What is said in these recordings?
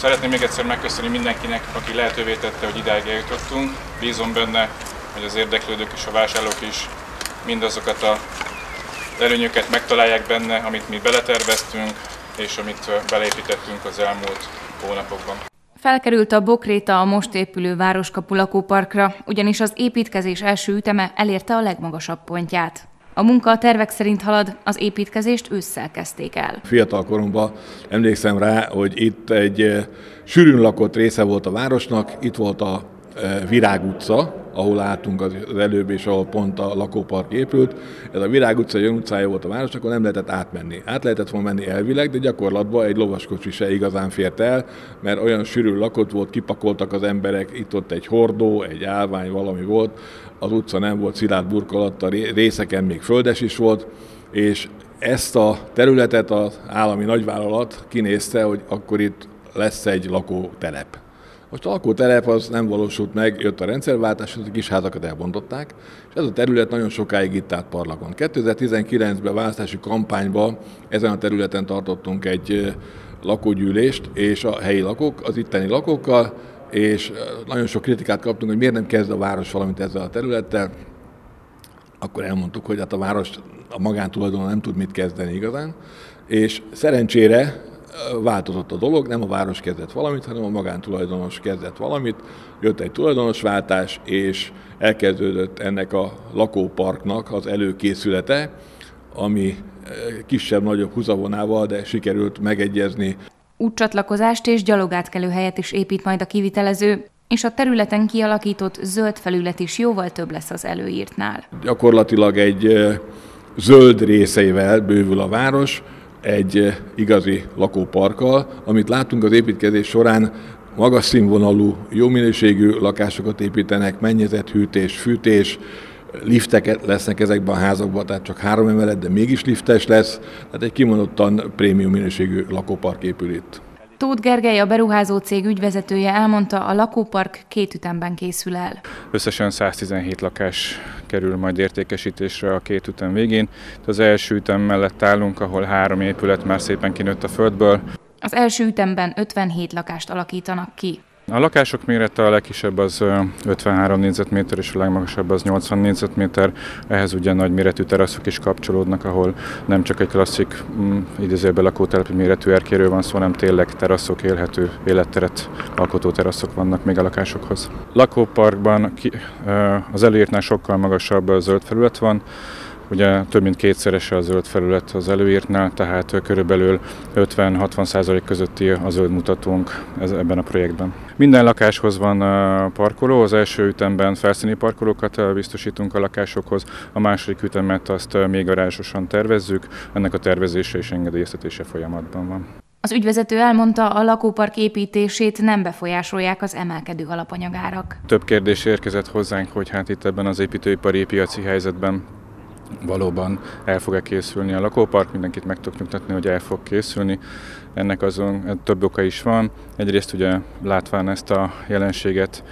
Szeretném még egyszer megköszönni mindenkinek, aki lehetővé tette, hogy idáig eljutottunk. Bízom benne, hogy az érdeklődők és a vásárlók is mindazokat az előnyöket megtalálják benne, amit mi beleterveztünk, és amit beleépítettünk az elmúlt hónapokban. Felkerült a Bokréta a most épülő Városkapu lakóparkra, ugyanis az építkezés első üteme elérte a legmagasabb pontját. A munka a tervek szerint halad, az építkezést ősszel kezdték el. Fiatal koromban emlékszem rá, hogy itt egy sűrűn lakott része volt a városnak, itt volt a Virág utca, ahol álltunk az előbb, és ahol pont a lakópark épült. Ez a Virág utca egy olyan utcája volt a városnak, akkor nem lehetett átmenni. Át lehetett volna menni elvileg, de gyakorlatban egy lovaskocsi se igazán fért el, mert olyan sűrűn lakott volt, kipakoltak az emberek, itt-ott egy hordó, egy állvány, valami volt. Az utca nem volt szilárd burkolattal, részeken még földes is volt, és ezt a területet az állami nagyvállalat kinézte, hogy akkor itt lesz egy lakótelep. Most a lakótelep az nem valósult meg, jött a rendszerváltás, a kis házakat elbontották, és ez a terület nagyon sokáig itt állt parlagon. 2019-ben választási kampányban ezen a területen tartottunk egy lakógyűlést, és a helyi lakók, az itteni lakókkal, és nagyon sok kritikát kaptunk, hogy miért nem kezd a város valamit ezzel a területtel. Akkor elmondtuk, hogy hát a város a magántulajdonban nem tud mit kezdeni igazán, és szerencsére változott a dolog, nem a város kezdett valamit, hanem a magántulajdonos kezdett valamit, jött egy tulajdonosváltás, és elkezdődött ennek a lakóparknak az előkészülete, ami kisebb-nagyobb húzavonával, de sikerült megegyezni. Útcsatlakozást és gyalogátkelő helyet is épít majd a kivitelező, és a területen kialakított zöld felület is jóval több lesz az előírtnál. Gyakorlatilag egy zöld részeivel bővül a város, egy igazi lakóparkkal, amit látunk az építkezés során, magas színvonalú, jó minőségű lakásokat építenek, mennyezethűtés, fűtés, liftek lesznek ezekben a házakban, tehát csak 3 emelet, de mégis liftes lesz, tehát egy kimondottan prémium minőségű lakópark épül itt. Tóth Gergely, a beruházó cég ügyvezetője elmondta, a lakópark 2 ütemben készül el. Összesen 117 lakás kerül majd értékesítésre a 2 ütem végén. Az első ütem mellett állunk, ahol 3 épület már szépen kinőtt a földből. Az első ütemben 57 lakást alakítanak ki. A lakások mérete a legkisebb az 53 négyzetméter, és a legmagasabb az 80 négyzetméter. Ehhez ugye nagy méretű teraszok is kapcsolódnak, ahol nem csak egy klasszik idézőjelben lakótelepi méretű erkéről van szó, hanem tényleg teraszok, élhető életteret alkotó teraszok vannak még a lakásokhoz. Lakóparkban az előírtnál sokkal magasabb zöld felület van. Ugye több mint 2-szerese a zöld felület az előírtnál, tehát körülbelül 50-60% közötti a zöld mutatónk ebben a projektben. Minden lakáshoz van parkoló, az első ütemben felszíni parkolókat biztosítunk a lakásokhoz, a második ütemet azt még garázsosan tervezzük, ennek a tervezése és engedélyeztetése folyamatban van. Az ügyvezető elmondta, a lakópark építését nem befolyásolják az emelkedő alapanyagárak. Több kérdés érkezett hozzánk, hogy hát itt ebben az építőipari piaci helyzetben valóban el fog-e készülni a lakópark, mindenkit meg tudok nyugtatni, hogy el fog készülni. Ennek azon több oka is van. Egyrészt ugye látván ezt a jelenséget,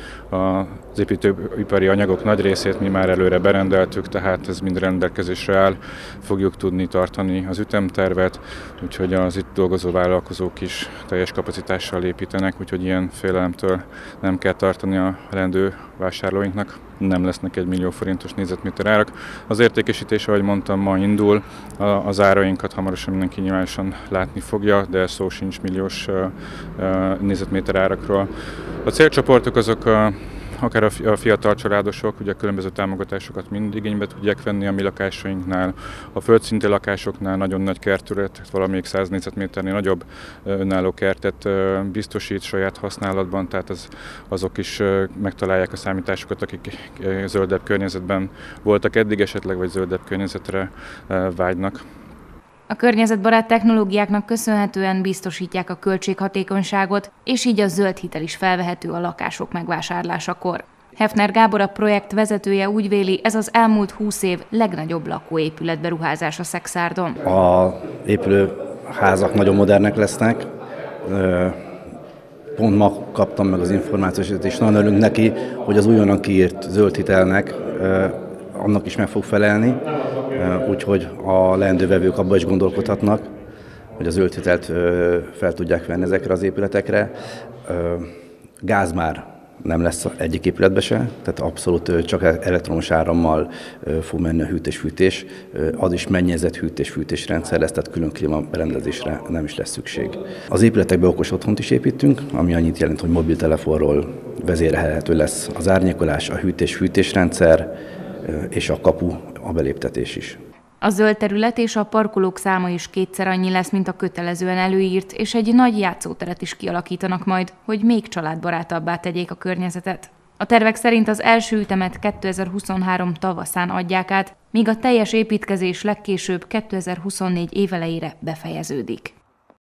az építőipari anyagok nagy részét mi már előre berendeltük, tehát ez mind rendelkezésre áll, fogjuk tudni tartani az ütemtervet, úgyhogy az itt dolgozó vállalkozók is teljes kapacitással építenek, úgyhogy ilyen félelemtől nem kell tartani a rendő vásárlóinknak. Nem lesznek 1 millió forintos négyzetméter árak. Az értékesítés, ahogy mondtam, ma indul, az árainkat hamarosan mindenki nyilvánosan látni fogja, de szó sincs milliós négyzetméter árakról. A célcsoportok azok akár a fiatal családosok, ugye különböző támogatásokat mind igénybe tudják venni a mi lakásainknál. A földszinti lakásoknál nagyon nagy kertület, valamelyik 100 négyzetméternél nagyobb önálló kertet biztosít saját használatban, tehát azok is megtalálják a számításokat, akik zöldebb környezetben voltak eddig esetleg, vagy zöldebb környezetre vágynak. A környezetbarát technológiáknak köszönhetően biztosítják a költséghatékonyságot, és így a zöld hitel is felvehető a lakások megvásárlásakor. Hefner Gábor, a projekt vezetője úgy véli, ez az elmúlt 20 év legnagyobb lakóépület beruházása Szekszárdon. A épülő házak nagyon modernek lesznek. Pont ma kaptam meg az információt, és nagyon örülünk neki, hogy az újonnan kiírt zöld hitelnek annak is meg fog felelni, úgyhogy a leendő vevők abban is gondolkodhatnak, hogy a zöld hitelt fel tudják venni ezekre az épületekre. Gáz már nem lesz egyik épületbe se, tehát abszolút csak elektromos árammal fog menni a hűtés-fűtés. Az is mennyezett hűtés-fűtés rendszer lesz, tehát külön klímaberendezésre nem is lesz szükség. Az épületekbe okos otthont is építünk, ami annyit jelent, hogy mobiltelefonról vezérelhető lesz az árnyékolás, a hűtés-fűtés rendszer és a kapu, a beléptetés is. A zöld terület és a parkolók száma is kétszer annyi lesz, mint a kötelezően előírt, és egy nagy játszóteret is kialakítanak majd, hogy még családbarátabbá tegyék a környezetet. A tervek szerint az első ütemet 2023 tavaszán adják át, míg a teljes építkezés legkésőbb 2024 év elejére befejeződik.